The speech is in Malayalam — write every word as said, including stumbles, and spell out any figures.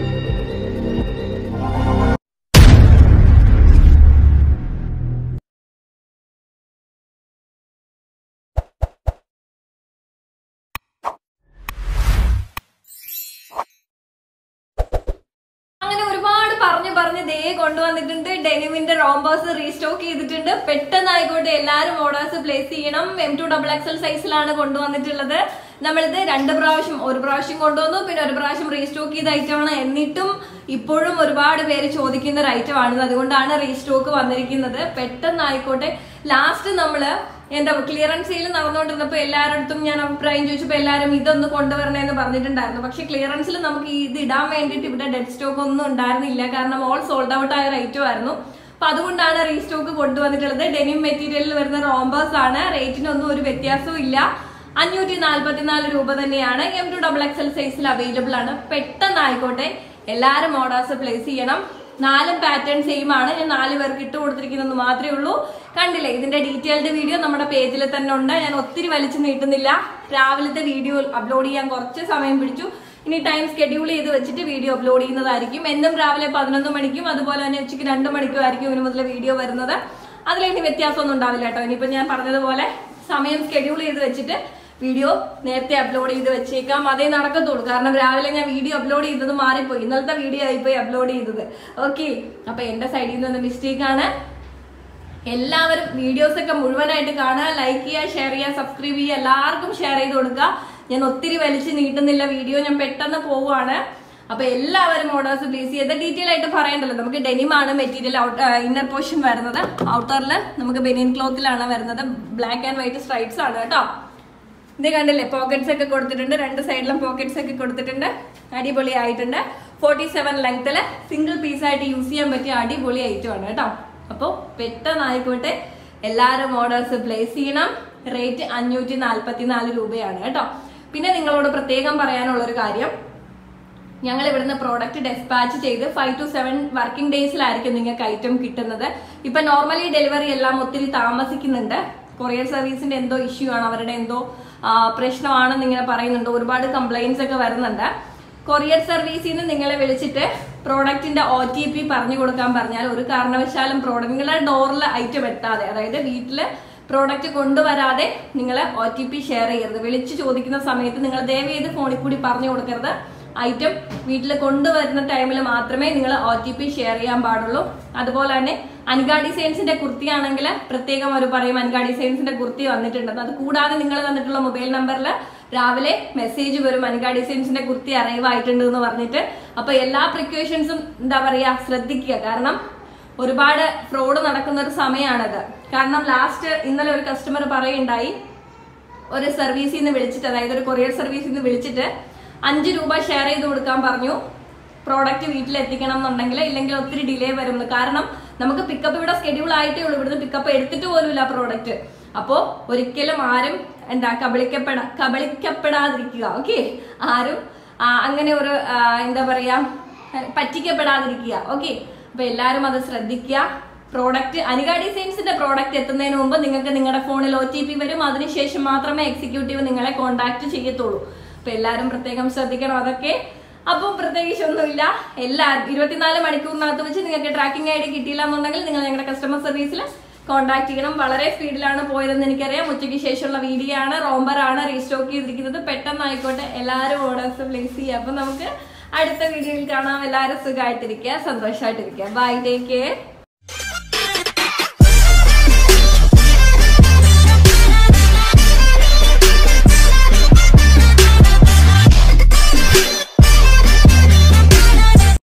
കൊണ്ടുവന്നിട്ടുണ്ട് ഡെനിമിന്റെ റോംബേഴ്സ് റീസ്റ്റോക്ക് ചെയ്തിട്ടുണ്ട്. പെട്ടെന്നായിക്കോട്ടെ എല്ലാരും ഓർഡേഴ്സ് പ്ലേസ് ചെയ്യണം. എം ടു ഡബിൾ എക്സൽ സൈസിലാണ് കൊണ്ടുവന്നിട്ടുള്ളത്. നമ്മളിത് രണ്ട് പ്രാവശ്യം ഒരു പ്രാവശ്യം കൊണ്ടുവന്നു, പിന്നെ ഒരു പ്രാവശ്യം റീസ്റ്റോക്ക് ചെയ്ത ഐറ്റമാണ്. എന്നിട്ടും ഇപ്പോഴും ഒരുപാട് പേര് ചോദിക്കുന്ന ഒരു ഐറ്റം ആണ്, അതുകൊണ്ടാണ് റീസ്റ്റോക്ക് വന്നിരിക്കുന്നത്. പെട്ടെന്നായിക്കോട്ടെ. ലാസ്റ്റ് നമ്മള് എന്താ ക്ലിയറൻസ് സെയിൽ നടന്നുകൊണ്ടിരുന്നപ്പോ എല്ലാവരുടെ ഞാൻ അഭിപ്രായം ചോദിച്ചപ്പോ എല്ലാവരും ഇതൊന്ന് കൊണ്ടുവരണേന്ന് പറഞ്ഞിട്ടുണ്ടായിരുന്നു. പക്ഷെ ക്ലിയറൻസിൽ നമുക്ക് ഇത് ഇടാൻ വേണ്ടിയിട്ട് ഇവിടെ ഡെഡ് സ്റ്റോക്ക് ഒന്നും ഉണ്ടായിരുന്നില്ല, കാരണം ഓൾ സോൾഡ് ഔട്ട് ആയ റേറ്റും ആയിരുന്നു. അപ്പൊ അതുകൊണ്ടാണ് റീസ്റ്റോക്ക് കൊണ്ടുവന്നിട്ടുള്ളത്. ഡെനിം മെറ്റീരിയലിൽ വരുന്ന റോംബേഴ്സ് ആണ്. റേറ്റിനൊന്നും ഒരു വ്യത്യാസവും ഇല്ല. അഞ്ഞൂറ്റി നാല്പത്തിനാല് രൂപ തന്നെയാണ്. എം ടു ഡബിൾ എക്സൽ സൈസിൽ അവൈലബിൾ ആണ്. പെട്ടെന്നായിക്കോട്ടെ എല്ലാരും ഓർഡേഴ്സ് പ്ലേസ് ചെയ്യണം. നാലും പാറ്റേൺ സെയിം ആണ്. ഞാൻ നാല് പേർക്ക് ഇട്ട് കൊടുത്തിരിക്കുന്നത് മാത്രമേ ഉള്ളൂ. കണ്ടില്ലേ, ഇതിന്റെ ഡീറ്റെയിൽഡ് വീഡിയോ നമ്മുടെ പേജിൽ തന്നെ ഉണ്ട്. ഞാൻ ഒത്തിരി വലിച്ചു നീട്ടുന്നില്ല. രാവിലത്തെ വീഡിയോ അപ്ലോഡ് ചെയ്യാൻ കുറച്ച് സമയം പിടിച്ചു. ഇനി ടൈം സ്കെഡ്യൂൾ ചെയ്ത് വെച്ചിട്ട് വീഡിയോ അപ്ലോഡ് ചെയ്യുന്നതായിരിക്കും. എന്നും രാവിലെ പതിനൊന്ന് മണിക്കും അതുപോലെ തന്നെ ഉച്ചയ്ക്ക് രണ്ട് മണിക്കും ആയിരിക്കും ഇനി മുതൽ വീഡിയോ വരുന്നത്. അതിലിനി വ്യത്യാസമൊന്നും ഉണ്ടാവില്ല കേട്ടോ. ഇനിയിപ്പോ ഞാൻ പറഞ്ഞതുപോലെ സമയം സ്കെഡ്യൂൾ ചെയ്ത് വെച്ചിട്ട് വീഡിയോ നേരത്തെ അപ്ലോഡ് ചെയ്ത് വെച്ചേക്കാം. അതേ നടക്കത്തുള്ളൂ, കാരണം രാവിലെ ഞാൻ വീഡിയോ അപ്ലോഡ് ചെയ്തത് മാറിപ്പോയി. ഇന്നലത്തെ വീഡിയോ ആയിപ്പോയി അപ്ലോഡ് ചെയ്തത്. ഓക്കെ, അപ്പൊ എന്റെ സൈഡിൽ നിന്ന് മിസ്റ്റേക്ക് ആണ്. എല്ലാവരും വീഡിയോസ് ഒക്കെ മുഴുവനായിട്ട് കാണുക, ലൈക്ക് ചെയ്യുക, ഷെയർ ചെയ്യുക, സബ്സ്ക്രൈബ് ചെയ്യുക, എല്ലാവർക്കും ഷെയർ ചെയ്ത് കൊടുക്കുക. ഞാൻ ഒത്തിരി വലിച്ചു നീട്ടുന്നില്ല വീഡിയോ, ഞാൻ പെട്ടെന്ന് പോവുകയാണ്. അപ്പൊ എല്ലാവരും ഓർഡേഴ്സ് പ്ലേസ് ചെയ്ത് ഡീറ്റെയിൽ ആയിട്ട് പറയണ്ടല്ലോ. നമുക്ക് ഡെനിമാണ് മെറ്റീരിയൽ ഇന്നർ പോർഷൻ വരുന്നത്. ഔട്ടറിൽ നമുക്ക് ബനിയൻ ക്ലോത്തിലാണ് വരുന്നത്. ബ്ലാക്ക് ആൻഡ് വൈറ്റ് സ്ട്രൈപ്സ് ആണ് കേട്ടോ. ഇത് കണ്ടില്ലേ, പോക്കറ്റ്സ് ഒക്കെ കൊടുത്തിട്ടുണ്ട്. രണ്ട് സൈഡിലും പോക്കറ്റ്സ് ഒക്കെ കൊടുത്തിട്ടുണ്ട്. അടിപൊളി ആയിട്ടുണ്ട്. ഫോർട്ടി സെവൻ ലെങ്ത്തില് സിംഗിൾ പീസ് ആയിട്ട് യൂസ് ചെയ്യാൻ പറ്റിയ അടിപൊളി ഐറ്റം ആണ് കേട്ടോ. അപ്പോൾ പെട്ടെന്നായിക്കോട്ടെ എല്ലാവരും ഓർഡേഴ്സ് പ്ലേസ് ചെയ്യണം. റേറ്റ് അഞ്ഞൂറ്റി നാല്പത്തി നാല് രൂപയാണ് കേട്ടോ. പിന്നെ നിങ്ങളോട് പ്രത്യേകം പറയാനുള്ള ഒരു കാര്യം, ഞങ്ങൾ ഇവിടുന്ന് പ്രോഡക്റ്റ് ഡെസ്പാച്ച് ചെയ്ത് ഫൈവ് ടു സെവൻ വർക്കിംഗ് ഡേയ്സിലായിരിക്കും നിങ്ങൾക്ക് ഐറ്റം കിട്ടുന്നത്. ഇപ്പൊ നോർമലി ഡെലിവറി എല്ലാം ഒത്തിരി താമസിക്കുന്നുണ്ട്. കൊറിയർ സർവീസിന്റെ എന്തോ ഇഷ്യൂ ആണ്, അവരുടെ എന്തോ പ്രശ്നമാണെന്ന് ഇങ്ങനെ പറയുന്നുണ്ട്. ഒരുപാട് കംപ്ലൈന്റ്സ് ഒക്കെ വരുന്നുണ്ട്. കൊറിയർ സർവീസിൽ നിന്ന് നിങ്ങളെ വിളിച്ചിട്ട് പ്രോഡക്റ്റിന്റെ ഒ ടി പി പറഞ്ഞു കൊടുക്കാൻ പറഞ്ഞാൽ ഒരു കാരണവശാലും പ്രോഡക്റ്റ് നിങ്ങളുടെ ഡോറിൽ ഐറ്റം എത്താതെ, അതായത് വീട്ടില് പ്രോഡക്റ്റ് കൊണ്ടുവരാതെ നിങ്ങൾ ഒ ടി പി ഷെയർ ചെയ്യരുത്. വിളിച്ച് ചോദിക്കുന്ന സമയത്ത് നിങ്ങൾ ദയവ് ചെയ്ത് ഫോണിൽ കൂടി പറഞ്ഞു കൊടുക്കരുത്. ഐറ്റം വീട്ടിൽ കൊണ്ടുവരുന്ന ടൈമിൽ മാത്രമേ നിങ്ങൾ ഒ ടി പി ഷെയർ ചെയ്യാൻ പാടുള്ളൂ. അതുപോലെ തന്നെ അൻഗ ഡിസൈൻസിന്റെ കുർത്തിയാണെങ്കിൽ പ്രത്യേകം അവർ പറയും അൻഗ ഡിസൈൻസിന്റെ കുർത്തി വന്നിട്ടുണ്ട്. അത് കൂടാതെ നിങ്ങൾ തന്നിട്ടുള്ള മൊബൈൽ നമ്പറിൽ രാവിലെ മെസ്സേജ് വരും അൻഗ ഡിസൈൻസിന്റെ കുർത്തി അറൈവ് ആയിട്ടുണ്ട് എന്ന് പറഞ്ഞിട്ട്. അപ്പൊ എല്ലാ പ്രിക്കോഷൻസും എന്താ പറയാ ശ്രദ്ധിക്കുക, കാരണം ഒരുപാട് ഫ്രോഡ് നടക്കുന്ന ഒരു സമയമാണത്. കാരണം ലാസ്റ്റ് ഇന്നലെ ഒരു കസ്റ്റമർ പറയുണ്ടായി, ഒരു സർവീസിൽ നിന്ന് വിളിച്ചിട്ട്, അതായത് ഒരു കൊറിയർ സർവീസിൽ നിന്ന് വിളിച്ചിട്ട് അഞ്ച് രൂപ ഷെയർ ചെയ്ത് കൊടുക്കാൻ പറഞ്ഞു പ്രോഡക്റ്റ് വീട്ടിൽ എത്തിക്കണം എന്നുണ്ടെങ്കിൽ, ഇല്ലെങ്കിൽ ഒത്തിരി ഡിലേ വരുന്നു. കാരണം നമുക്ക് പിക്കപ്പ് ഇവിടെ സ്കെഡ്യൂൾ ആയിട്ടേ ഉള്ളൂ, ഇവിടുന്ന് പിക്കപ്പ് എടുത്തിട്ട് പോലുമില്ല പ്രോഡക്റ്റ്. അപ്പോ ഒരിക്കലും ആരും എന്താ കബളിക്കപ്പെടാ കബളിക്കപ്പെടാതിരിക്കുക. ഓക്കെ, ആരും അങ്ങനെ ഒരു എന്താ പറയാ പറ്റിക്കപ്പെടാതിരിക്കുക. ഓക്കെ, അപ്പൊ എല്ലാരും അത് ശ്രദ്ധിക്കുക. പ്രോഡക്റ്റ് അനിക ഡിസൈൻസിന്റെ പ്രോഡക്റ്റ് എത്തുന്നതിന് മുമ്പ് നിങ്ങൾക്ക് നിങ്ങളുടെ ഫോണിൽ ഒ ടി പി വരും. അതിനുശേഷം മാത്രമേ എക്സിക്യൂട്ടീവ് നിങ്ങളെ കോൺടാക്ട് ചെയ്യത്തുള്ളൂ. അപ്പൊ എല്ലാരും പ്രത്യേകം ശ്രദ്ധിക്കണം അതൊക്കെ. അപ്പം പ്രത്യേകിച്ച് ഒന്നുമില്ല. എല്ലാ ഇരുപത്തിനാല് മണിക്കൂറിനകത്ത് വെച്ച് നിങ്ങൾക്ക് ട്രാക്കിംഗ് ഐ ഡി കിട്ടിയില്ല എന്നുണ്ടെങ്കിൽ നിങ്ങൾ ഞങ്ങളുടെ കസ്റ്റമർ സർവീസിൽ കോൺടാക്ട് ചെയ്യണം. വളരെ സ്പീഡിലാണ് പോയതെന്ന് എനിക്കറിയാം. ഉച്ചയ്ക്ക് ശേഷമുള്ള വീഡിയോ ആണ്. റോംബർ ആണ് റീസ്റ്റോക്ക് ചെയ്തിരിക്കുന്നത്. പെട്ടെന്നായിക്കോട്ടെ എല്ലാവരും ഓർഡേഴ്സ് പ്ലേസ് ചെയ്യുക. അപ്പൊ നമുക്ക് അടുത്ത വീഡിയോയിൽ കാണാം. എല്ലാവരും സുഖമായിട്ടിരിക്കുക, സന്തോഷമായിട്ടിരിക്കുക. Bye, take care.